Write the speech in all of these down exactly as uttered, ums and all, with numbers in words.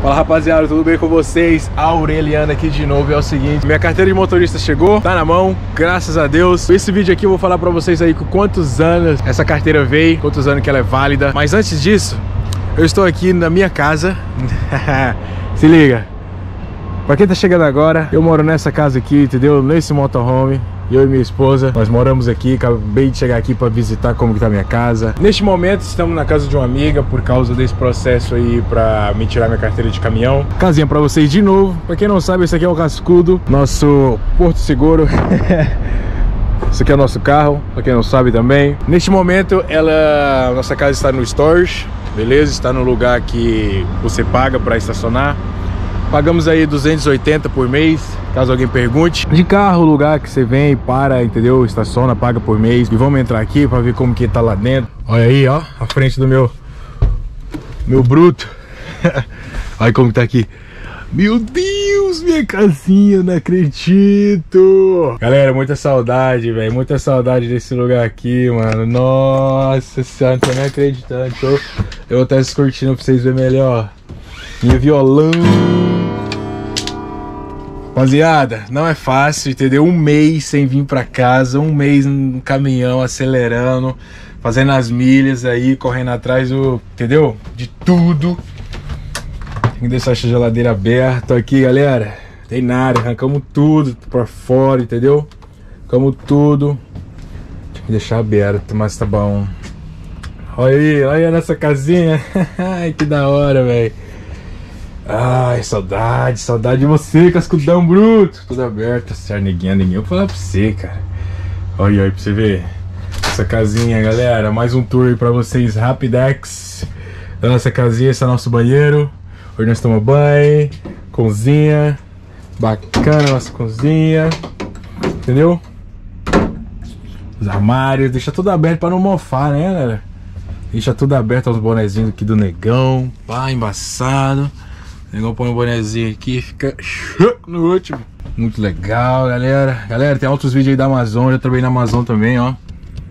Fala rapaziada, tudo bem com vocês? Aureliano aqui de novo. E é o seguinte, minha carteira de motorista chegou, tá na mão, graças a Deus. Esse vídeo aqui eu vou falar pra vocês aí com quantos anos essa carteira veio, quantos anos que ela é válida. Mas antes disso, eu estou aqui na minha casa. Se liga, pra quem tá chegando agora, eu moro nessa casa aqui, entendeu? Nesse motorhome. Eu e minha esposa, nós moramos aqui, acabei de chegar aqui para visitar como que tá a minha casa. Neste momento estamos na casa de uma amiga por causa desse processo aí para me tirar minha carteira de caminhão. Casinha para vocês de novo. Para quem não sabe, esse aqui é o Cascudo, nosso porto seguro. Esse aqui é o nosso carro, para quem não sabe também. Neste momento, ela, nossa casa está no storage, beleza? Está no lugar que você paga para estacionar. Pagamos aí duzentos e oitenta por mês, caso alguém pergunte. De carro, o lugar que você vem, para, entendeu? Estaciona, paga por mês. E vamos entrar aqui para ver como que tá lá dentro. Olha aí, ó, a frente do meu meu bruto. Olha como que tá aqui. Meu Deus, minha casinha, não acredito. Galera, muita saudade, velho. Muita saudade desse lugar aqui, mano. Nossa senhora, não tô nem acreditando. Então, eu vou estar curtindo pra vocês verem melhor. Minha violão. Rapaziada, não é fácil, entendeu? Um mês sem vir pra casa, um mês no caminhão, acelerando, fazendo as milhas aí, correndo atrás do, entendeu? De tudo. Tem que deixar essa geladeira aberta aqui, galera. Tem nada, arrancamos tudo por fora, entendeu? Arrancamos tudo. Tem que deixar aberto, mas tá bom. Olha aí, olha nessa casinha. Ai, que da hora, velho. Ai, saudade, saudade de você, cascudão bruto. Tudo aberto, sarneguinha, ninguém. Eu vou falar pra você, cara. Olha aí pra você ver. Essa casinha, galera. Mais um tour aí pra vocês, rapidex. Da nossa casinha, esse é nosso banheiro. Hoje nós tomamos banho. Cozinha. Bacana a nossa cozinha. Entendeu? Os armários. Deixa tudo aberto pra não mofar, né, galera? Deixa tudo aberto, os bonezinhos aqui do negão. Pá, embaçado. O negão põe um bonezinho aqui e fica no último. Muito legal, galera. Galera, tem outros vídeos aí da Amazon. Já trabalhei na Amazon também, ó.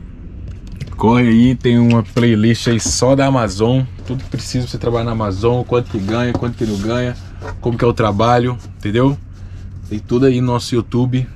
Corre aí, tem uma playlist aí só da Amazon. Tudo que precisa pra você trabalhar na Amazon. Quanto que ganha, quanto que não ganha. Como que é o trabalho, entendeu? Tem tudo aí no nosso YouTube.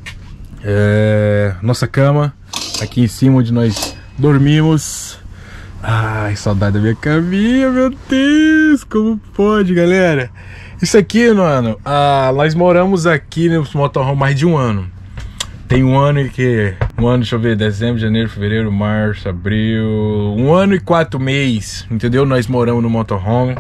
É... Nossa cama. Aqui em cima onde nós dormimos. Ai, saudade da minha caminha, meu Deus, como pode, galera? Isso aqui, mano, ah, nós moramos aqui no motorhome mais de um ano. Tem um ano que... Um ano, deixa eu ver, dezembro, janeiro, fevereiro, março, abril... Um ano e quatro meses, entendeu? Nós moramos no motorhome.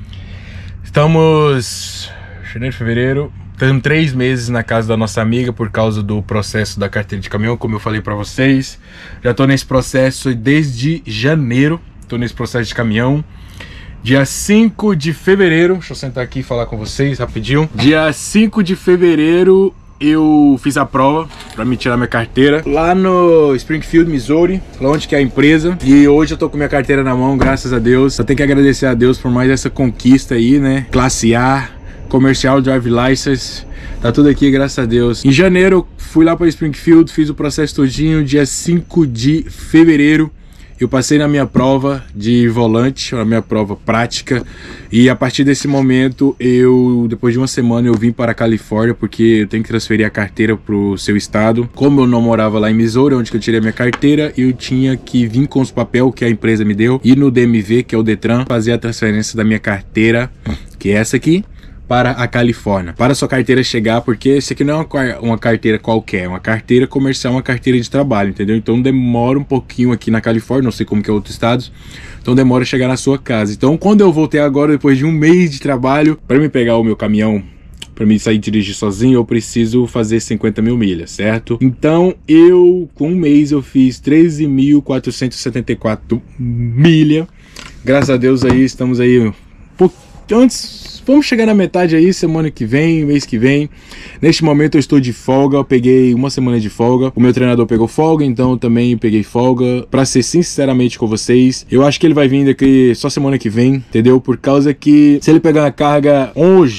Estamos... Janeiro, fevereiro... Estamos três meses na casa da nossa amiga por causa do processo da carteira de caminhão, como eu falei pra vocês. Já tô nesse processo desde janeiro, tô nesse processo de caminhão. Dia cinco de fevereiro, deixa eu sentar aqui e falar com vocês rapidinho. Dia cinco de fevereiro eu fiz a prova pra me tirar minha carteira lá no Springfield, Missouri, lá onde que é a empresa. E hoje eu tô com minha carteira na mão, graças a Deus. Só tenho que agradecer a Deus por mais essa conquista aí, né? Classe A. Comercial, drive license, tá tudo aqui, graças a Deus. Em janeiro, fui lá para Springfield, fiz o processo todinho. Dia cinco de fevereiro, eu passei na minha prova de volante, na minha prova prática. E a partir desse momento, eu, depois de uma semana, eu vim para a Califórnia, porque eu tenho que transferir a carteira pro seu estado. Como eu não morava lá em Missouri, onde que eu tirei a minha carteira, eu tinha que vir com os papéis que a empresa me deu, e no D M V, que é o Detran, fazer a transferência da minha carteira, que é essa aqui, para a Califórnia, para a sua carteira chegar, porque esse aqui não é uma, uma carteira qualquer, é uma carteira comercial, uma carteira de trabalho, entendeu? Então demora um pouquinho aqui na Califórnia, não sei como que é outros estados, então demora a chegar na sua casa. Então quando eu voltei agora, depois de um mês de trabalho, para me pegar o meu caminhão, para mim sair dirigir sozinho, eu preciso fazer cinquenta mil milhas, certo? Então eu, com um mês, eu fiz treze mil quatrocentos e setenta e quatro milhas, graças a Deus aí, estamos aí um pouco antes, vamos chegar na metade aí, semana que vem, mês que vem. Neste momento eu estou de folga, eu peguei uma semana de folga. O meu treinador pegou folga, então eu também peguei folga. Pra ser sinceramente com vocês, eu acho que ele vai vir daqui só semana que vem, entendeu? Por causa que se ele pegar a carga hoje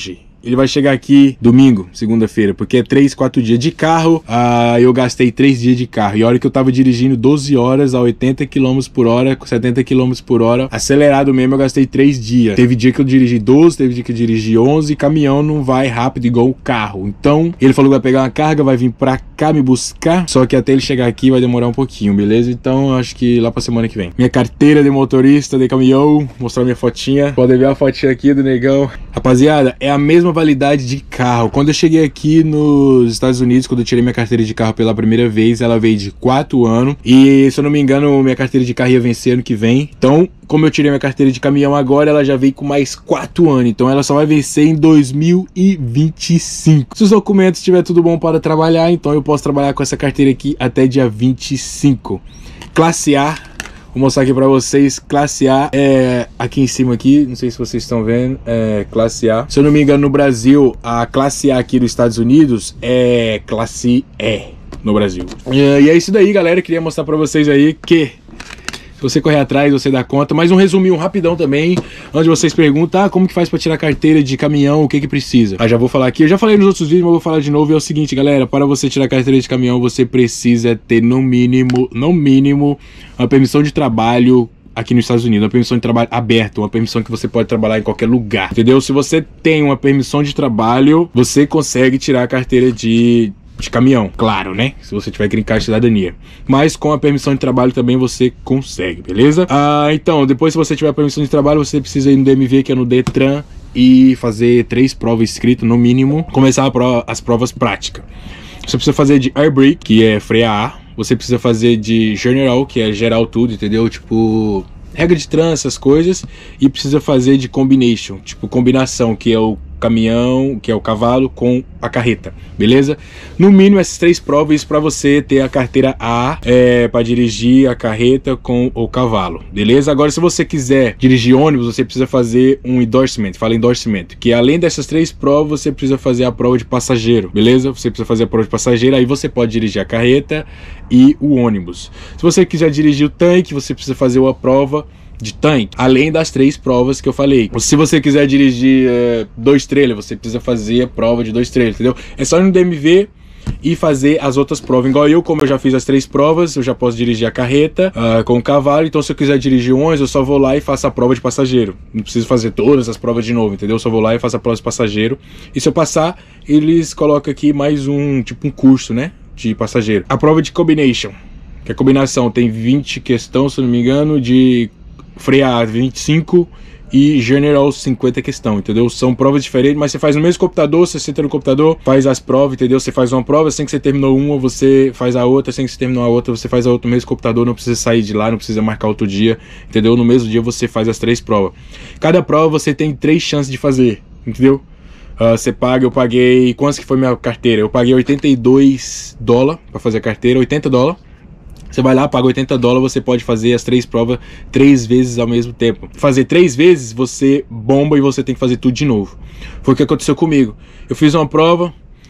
ele vai chegar aqui domingo, segunda-feira, porque é três, quatro dias de carro. Ah, eu gastei três dias de carro. E a hora que eu tava dirigindo doze horas a oitenta quilômetros por hora, com setenta quilômetros por hora, acelerado mesmo, eu gastei três dias. Teve dia que eu dirigi doze, teve dia que eu dirigi onze. Caminhão não vai rápido igual o carro. Então, ele falou que vai pegar uma carga, vai vir pra cá me buscar. Só que até ele chegar aqui vai demorar um pouquinho, beleza? Então, eu acho que lá pra semana que vem. Minha carteira de motorista de caminhão, mostrar minha fotinha. Podem ver a fotinha aqui do negão. Rapaziada, é a mesma validade de carro. Quando eu cheguei aqui nos Estados Unidos, quando eu tirei minha carteira de carro pela primeira vez, ela veio de quatro anos. E, se eu não me engano, minha carteira de carro ia vencer ano que vem. Então, como eu tirei minha carteira de caminhão agora, ela já veio com mais quatro anos. Então, ela só vai vencer em dois mil e vinte e cinco. Se os documentos estiver tudo bom para trabalhar, então eu posso trabalhar com essa carteira aqui até dia vinte e cinco. Classe A. Vou mostrar aqui pra vocês, classe A é aqui em cima aqui, não sei se vocês estão vendo, é classe A. Se eu não me engano, no Brasil, a classe A aqui dos Estados Unidos é classe E no Brasil. E é isso daí, galera, queria mostrar pra vocês aí que se você correr atrás, você dá conta. Mais um resuminho rapidão também, onde vocês perguntam, ah, como que faz pra tirar carteira de caminhão, o que que precisa? Ah, já vou falar aqui, eu já falei nos outros vídeos, mas vou falar de novo, e é o seguinte, galera, para você tirar carteira de caminhão, você precisa ter no mínimo, no mínimo, uma permissão de trabalho aqui nos Estados Unidos, uma permissão de trabalho aberta, uma permissão que você pode trabalhar em qualquer lugar, entendeu? Se você tem uma permissão de trabalho, você consegue tirar a carteira de... de caminhão, claro, né? Se você tiver green card de cidadania. Mas com a permissão de trabalho também você consegue, beleza? Ah, então, depois se você tiver a permissão de trabalho, você precisa ir no D M V, que é no Detran, e fazer três provas escritas, no mínimo. Começar a prova, as provas práticas. Você precisa fazer de air brake, que é freio a ar. Você precisa fazer de general, que é geral tudo, entendeu? Tipo, regra de trânsito, essas coisas. E precisa fazer de combination, tipo combinação, que é o caminhão, que é o cavalo, com a carreta, beleza? No mínimo essas três provas para você ter a carteira A, é, para dirigir a carreta com o cavalo, beleza? Agora, se você quiser dirigir ônibus, você precisa fazer um endorsement, fala endorsement, que além dessas três provas, você precisa fazer a prova de passageiro, beleza? Você precisa fazer a prova de passageiro, aí você pode dirigir a carreta e o ônibus. Se você quiser dirigir o tanque, você precisa fazer uma prova de tanque, além das três provas que eu falei. Se você quiser dirigir é, dois trailers, você precisa fazer a prova de dois trailers, entendeu? É só ir no D M V e fazer as outras provas. Igual eu, como eu já fiz as três provas, eu já posso dirigir a carreta uh, com o cavalo. Então, se eu quiser dirigir um ônibus, eu só vou lá e faço a prova de passageiro. Não preciso fazer todas as provas de novo, entendeu? Eu só vou lá e faço a prova de passageiro. E se eu passar, eles colocam aqui mais um, tipo um curso, né, de passageiro. A prova de combination, que é combinação, tem vinte questões, se eu não me engano, de frear vinte e cinco e general cinquenta questão, entendeu? São provas diferentes, mas você faz no mesmo computador, você senta no computador, faz as provas, entendeu? Você faz uma prova, assim que você terminou uma, você faz a outra, assim que você terminou a outra, você faz a outra no mesmo computador, não precisa sair de lá, não precisa marcar outro dia, entendeu? No mesmo dia você faz as três provas. Cada prova você tem três chances de fazer, entendeu? Uh, você paga, eu paguei, quanto que foi minha carteira? Eu paguei oitenta e dois dólares para fazer a carteira, oitenta dólares. Você vai lá, paga oitenta dólares, você pode fazer as três provas três vezes ao mesmo tempo. Fazer três vezes, você bomba e você tem que fazer tudo de novo. Foi o que aconteceu comigo. Eu fiz uma prova,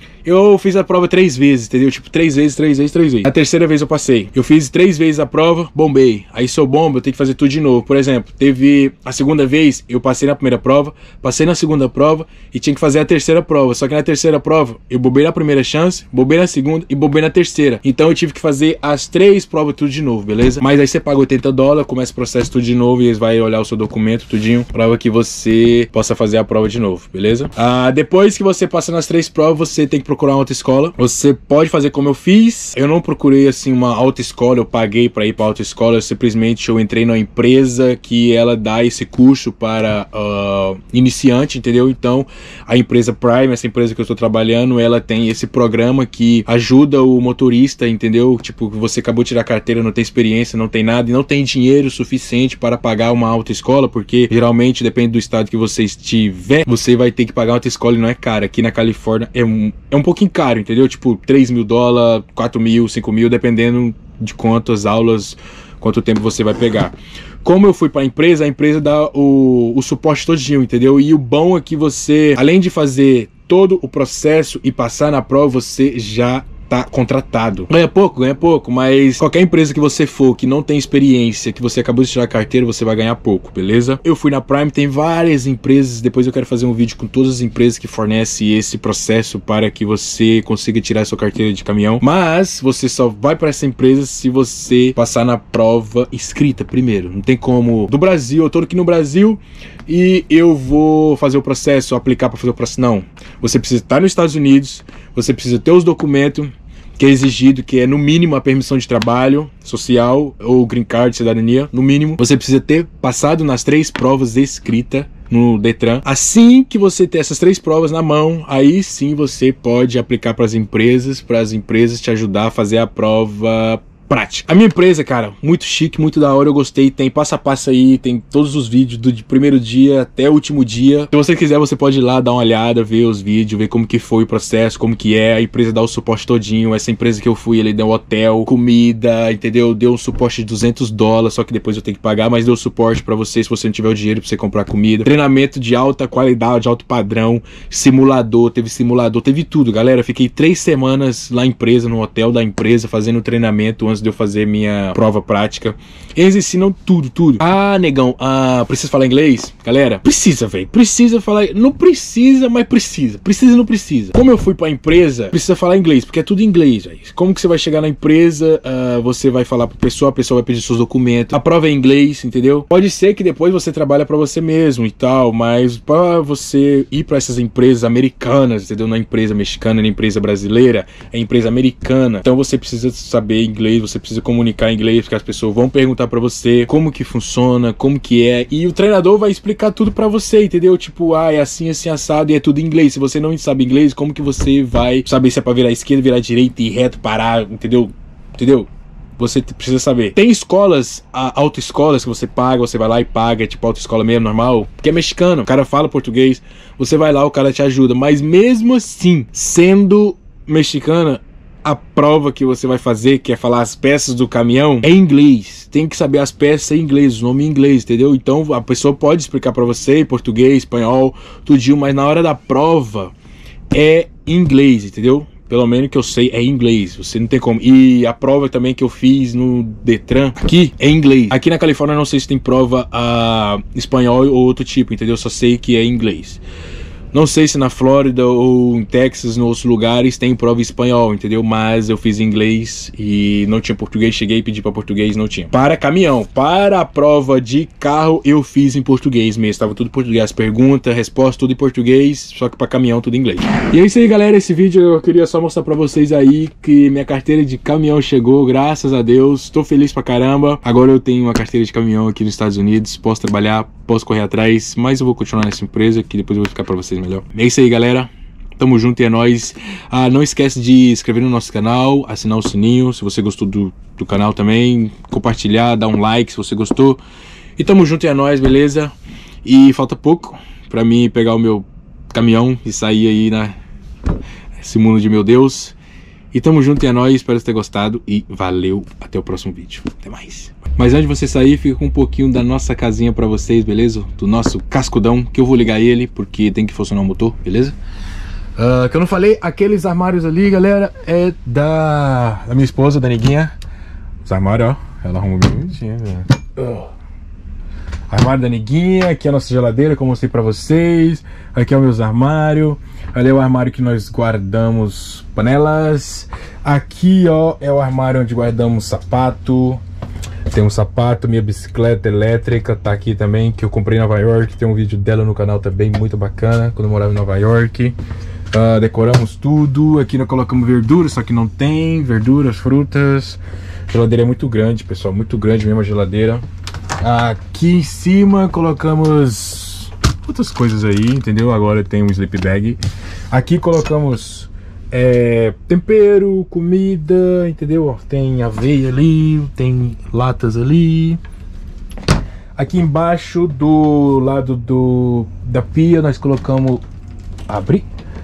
eu fiz a prova três vezes, entendeu? Tipo, três vezes, três vezes, três vezes. A terceira vez eu passei. Eu fiz três vezes a prova, bombei. Aí se eu bombo, eu tenho que fazer tudo de novo. Por exemplo, teve a segunda vez, eu passei na primeira prova, passei na segunda prova e tinha que fazer a terceira prova. Só que na terceira prova, eu bobei na primeira chance, bobei na segunda e bobei na terceira. Então eu tive que fazer as três provas tudo de novo, beleza? Mas aí você paga oitenta dólares, começa o processo tudo de novo e eles vão olhar o seu documento, tudinho, prova que você possa fazer a prova de novo, beleza? Ah, depois que você passa nas três provas, você tem que procurar uma autoescola. Você pode fazer como eu fiz. Eu não procurei assim uma autoescola, eu paguei para ir para autoescola, simplesmente eu entrei numa empresa que ela dá esse curso para uh, iniciante, entendeu? Então a empresa Prime, essa empresa que eu estou trabalhando, ela tem esse programa que ajuda o motorista, entendeu? Tipo, você acabou de tirar a carteira, não tem experiência, não tem nada e não tem dinheiro suficiente para pagar uma autoescola, porque geralmente depende do estado que você estiver, você vai ter que pagar uma autoescola e não é cara. Aqui na Califórnia é um, é um pouquinho caro, entendeu? Tipo, três mil dólares, quatro mil, cinco mil, dependendo de quantas aulas, quanto tempo você vai pegar. Como eu fui para a empresa, a empresa dá o, o suporte todinho, entendeu? E o bom é que você, além de fazer todo o processo e passar na prova, você já contratado. Ganha pouco, ganha pouco, mas qualquer empresa que você for, que não tem experiência, que você acabou de tirar a carteira, você vai ganhar pouco, beleza? Eu fui na Prime, tem várias empresas, depois eu quero fazer um vídeo com todas as empresas que fornecem esse processo para que você consiga tirar a sua carteira de caminhão, mas você só vai para essa empresa se você passar na prova escrita primeiro. Não tem como... Do Brasil, eu tô aqui no Brasil e eu vou fazer o processo, aplicar para fazer o processo. Não, você precisa estar nos Estados Unidos, você precisa ter os documentos que é exigido, que é no mínimo a permissão de trabalho social ou green card, cidadania, no mínimo. Você precisa ter passado nas três provas escritas no Detran. Assim que você ter essas três provas na mão, aí sim você pode aplicar para as empresas, para as empresas te ajudar a fazer a prova prática. A minha empresa, cara, muito chique, muito da hora, eu gostei, tem passo a passo aí, tem todos os vídeos do primeiro dia até o último dia. Se você quiser, você pode ir lá dar uma olhada, ver os vídeos, ver como que foi o processo, como que é, a empresa dá o suporte todinho. Essa empresa que eu fui, ele deu hotel, comida, entendeu? Deu um suporte de duzentos dólares, só que depois eu tenho que pagar, mas deu suporte pra você, se você não tiver o dinheiro pra você comprar comida. Treinamento de alta qualidade, de alto padrão, simulador, teve simulador, teve tudo, galera. Fiquei três semanas lá na empresa, no hotel da empresa, fazendo treinamento antes de eu fazer minha prova prática. Eles ensinam tudo, tudo. Ah, negão, ah, precisa falar inglês? Galera, precisa, velho. Precisa falar. Não precisa, mas precisa. Precisa, não precisa. Como eu fui pra empresa, precisa falar inglês, porque é tudo em inglês, velho. Como que você vai chegar na empresa, uh, você vai falar pra pessoa, a pessoa vai pedir seus documentos. A prova é em inglês, entendeu? Pode ser que depois você trabalhe pra você mesmo e tal, mas pra você ir pra essas empresas americanas, entendeu? Na empresa mexicana, na empresa brasileira, é empresa americana. Então você precisa saber inglês, você precisa comunicar em inglês, porque as pessoas vão perguntar pra você como que funciona, como que é, e o treinador vai explicar tudo pra você, entendeu? Tipo, ah, é assim, assim, assado, e é tudo em inglês. Se você não sabe inglês, como que você vai saber se é pra virar esquerda, virar direita e reto, parar, entendeu? Entendeu? Você precisa saber. Tem escolas, autoescolas que você paga, você vai lá e paga, tipo autoescola mesmo, normal, que é mexicano, o cara fala português, você vai lá, o cara te ajuda, mas mesmo assim, sendo mexicana, a prova que você vai fazer, que é falar as peças do caminhão, é em inglês. Tem que saber as peças em inglês, o nome em inglês, entendeu? Então a pessoa pode explicar pra você em português, espanhol, tudinho, mas na hora da prova é em inglês, entendeu? Pelo menos que eu sei é em inglês, você não tem como. E a prova também que eu fiz no Detran aqui é em inglês. Aqui na Califórnia eu não sei se tem prova a espanhol ou outro tipo, entendeu? Só sei que é em inglês. Não sei se na Flórida ou em Texas, em outros lugares, tem prova em espanhol, entendeu? Mas eu fiz em inglês e não tinha português. Cheguei e pedi para português, não tinha. Para caminhão, para a prova de carro, eu fiz em português mesmo. Tava tudo em português. Pergunta, resposta, tudo em português. Só que para caminhão, tudo em inglês. E é isso aí, galera. Esse vídeo eu queria só mostrar para vocês aí que minha carteira de caminhão chegou, graças a Deus. Tô feliz pra caramba. Agora eu tenho uma carteira de caminhão aqui nos Estados Unidos. Posso trabalhar, posso correr atrás, mas eu vou continuar nessa empresa que depois eu vou ficar para vocês melhor. É isso aí, galera. Tamo junto e é nóis. Ah, não esquece de se inscrever no nosso canal, assinar o sininho se você gostou do, do canal também, compartilhar, dar um like se você gostou. E tamo junto e é nóis, beleza? E falta pouco pra mim pegar o meu caminhão e sair aí na esse mundo de meu Deus. E tamo junto e é nóis, espero ter gostado e valeu, até o próximo vídeo. Até mais. Mas antes de você sair, fica com um pouquinho da nossa casinha pra vocês, beleza? Do nosso cascudão, que eu vou ligar ele, porque tem que funcionar o motor, beleza? Uh, que eu não falei, aqueles armários ali, galera, é da, da minha esposa, da Neguinha. Os armários, ó, ela arrumou bem bonitinho, velho. Uh. Armário da Neguinha, aqui é a nossa geladeira, como eu mostrei pra vocês. Aqui é o meus armários. Ali é o armário que nós guardamos panelas. Aqui, ó, é o armário onde guardamos sapato. Tem um sapato, minha bicicleta elétrica tá aqui também, que eu comprei em Nova York. Tem um vídeo dela no canal também, muito bacana, quando eu morava em Nova York. Uh, decoramos tudo. Aqui nós colocamos verduras, só que não tem verduras, frutas. A geladeira é muito grande, pessoal, muito grande mesmo a geladeira. Aqui em cima colocamos outras coisas aí, entendeu? Agora tem um sleep bag. Aqui colocamos é, tempero, comida, entendeu? Tem aveia ali, tem latas ali. Aqui embaixo do lado do, da pia nós colocamos... Abre.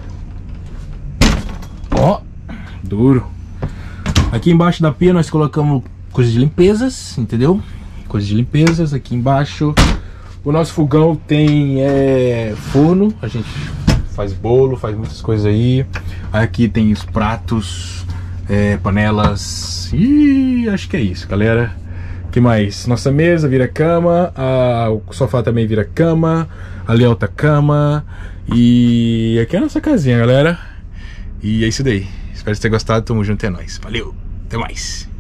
Ó, duro. Aqui embaixo da pia nós colocamos coisas de limpezas, entendeu? Coisas de limpezas. Aqui embaixo o nosso fogão tem é, forno, a gente faz bolo, faz muitas coisas aí. Aqui tem os pratos, é, panelas. E acho que é isso, galera. Que mais? Nossa mesa vira cama, a, o sofá também vira cama, ali é outra cama. E aqui é a nossa casinha, galera. E é isso daí. Espero que vocês tenham gostado. Tamo junto, é nóis. Valeu, até mais.